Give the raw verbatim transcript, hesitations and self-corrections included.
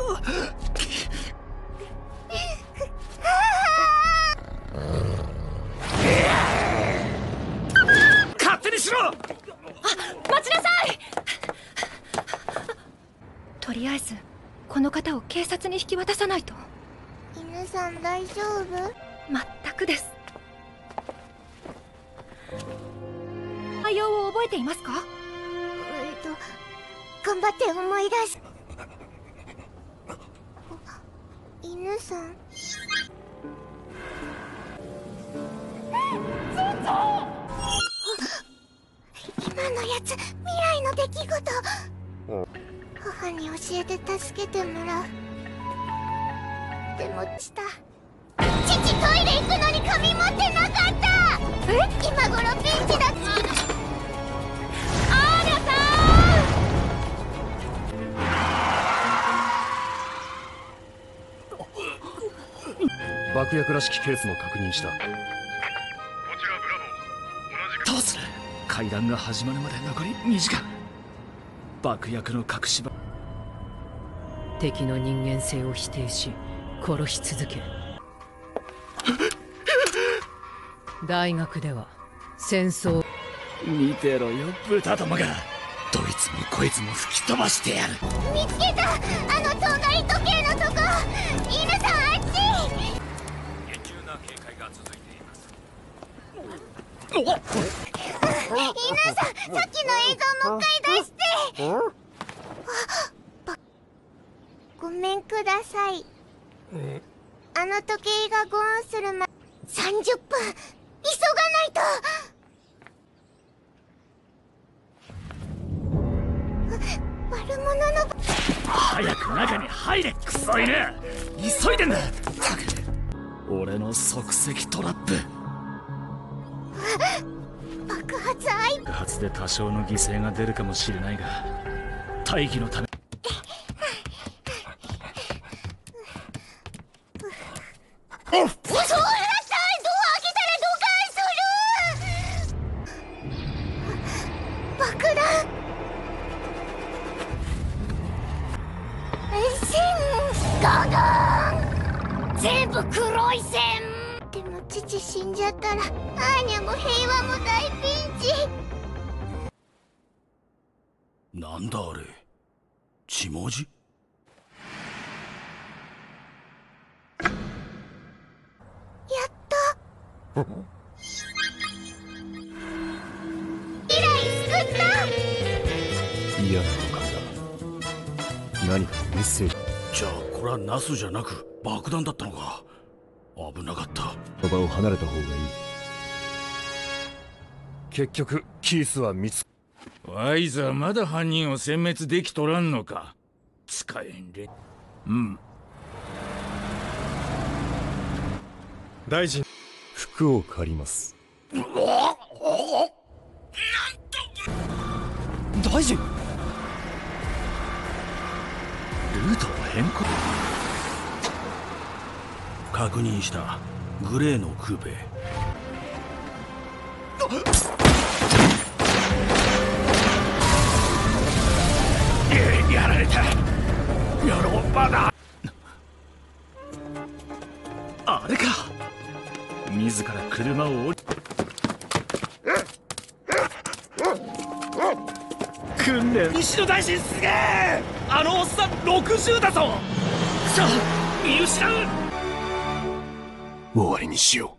勝手にしろ。あ、 待ちなさい。とりあえずこの方を警察に引き渡さないと。 犬さん大丈夫？ 全くです。内容を覚えていますか？ えっと頑張って思い出す。犬さん。今のやつ、未来の出来事。母に教えて助けてもらう。でもした父、トイレ行くのに紙持ってなかった。え、今頃ピンチだ。 アーニャさん。爆薬らしきケースも確認した。 こちらブラボー。同じく。 どうする？会談が始まるまで残りにじかん。爆薬の隠し場。 敵の人間性を否定し殺し続ける。大学では戦争。 見てろよ、豚どもが。どいつもこいつも吹き飛ばしてやる。 見つけた。あのとんがり時計のとこ。犬さん、あっち。 厳重な警戒が続いています。 犬さん、さっきの映像もう一回出して。ごめんください。あの時計がゴーンするまさんじゅっぷん。急がないと。悪者の。 早く中に入れ、クソ犬。急いでんだ。ったく俺の即席トラップ。 爆発アイ爆発で多少の犠牲が出るかもしれないが、大義のため。 そううるさい。ドア開けたらどかんする。爆弾。線ガガン。全部黒い線。でも父死んじゃったらアーニャも平和も大ピンチ。 なんだあれ、血文字？ やった。未来救った。 嫌な予感だ。何かのメッセージ。 じゃあこれはナスじゃなく爆弾だったのか。危なかった。 そばを離れた方がいい。結局キースは見つ。 ワイズはまだ犯人を殲滅できとらんのか。使えんれ。うん。 大臣、服を借ります。 大臣、ルートを変更。確認した。グレーのクーペ。やられた。やろうバだ。あれか。自ら車を降り。訓練。西野大臣すげえ。あのおっさんろくじゅうだぞ。さあ見失う。 終わりにしよう。